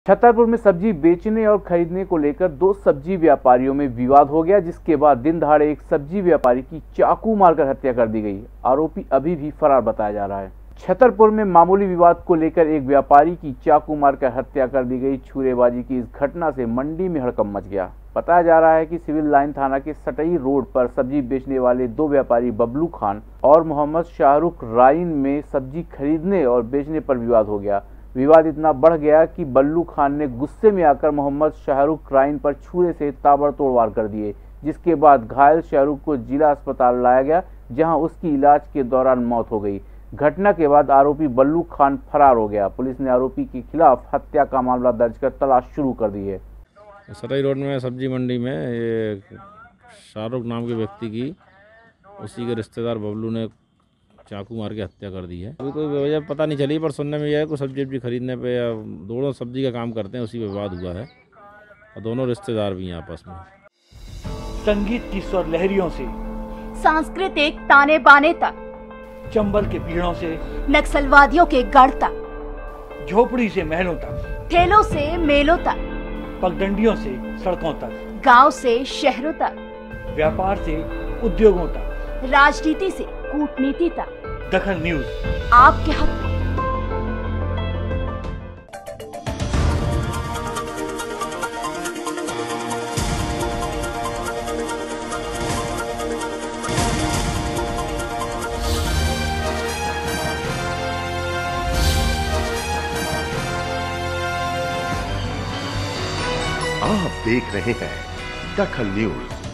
छतरपुर में सब्जी बेचने और खरीदने को लेकर दो सब्जी व्यापारियों में विवाद हो गया, जिसके बाद दिन दहाड़े एक सब्जी व्यापारी की चाकू मारकर हत्या कर दी गई। आरोपी अभी भी फरार बताया जा रहा है। छतरपुर में मामूली विवाद को लेकर एक व्यापारी की चाकू मारकर हत्या कर दी गई। छुरेबाजी की इस घटना से मंडी में हड़कंप मच गया। बताया जा रहा है कि सिविल लाइन थाना के सटई रोड पर सब्जी बेचने वाले दो व्यापारी बबलू खान और मोहम्मद शाहरुख राइन में सब्जी खरीदने और बेचने पर विवाद हो गया। विवाद इतना बढ़ गया कि बल्लू खान ने गुस्से में आकर मोहम्मद शाहरुख राइन पर छुरे से ताबड़तोड़ वार कर दिए, जिसके बाद घायल शाहरुख को जिला अस्पताल लाया गया, जहां उसकी इलाज के दौरान मौत हो गई। घटना के बाद आरोपी बल्लू खान फरार हो गया। पुलिस ने आरोपी के खिलाफ हत्या का मामला दर्ज कर तलाश शुरू कर दी है। सटई रोड में सब्जी मंडी में ये शाहरुख नाम के व्यक्ति की उसी के रिश्तेदार बबलू ने चाकू मार के हत्या कर दी है। अभी कोई वजह पता नहीं चली, पर सुनने में यह है कि सब्जी खरीदने पे या दोनों सब्जी का काम करते हैं, उसी पे विवाद हुआ है और दोनों रिश्तेदार भी हैं आपस में। संगीत की स्वर लहरियों से सांस्कृतिक ताने बाने तक, चंबल के पीड़ों से नक्सलवादियों के गढ़ तक, झोपड़ी से महलों तक, ठेलों से मेलों तक, पगडंडियों से सड़कों तक, गांव से शहरों तक, व्यापार से उद्योगों तक, राजनीति से कूटनीति तक, दखल न्यूज आपके हक में। आप देख रहे हैं दखल न्यूज।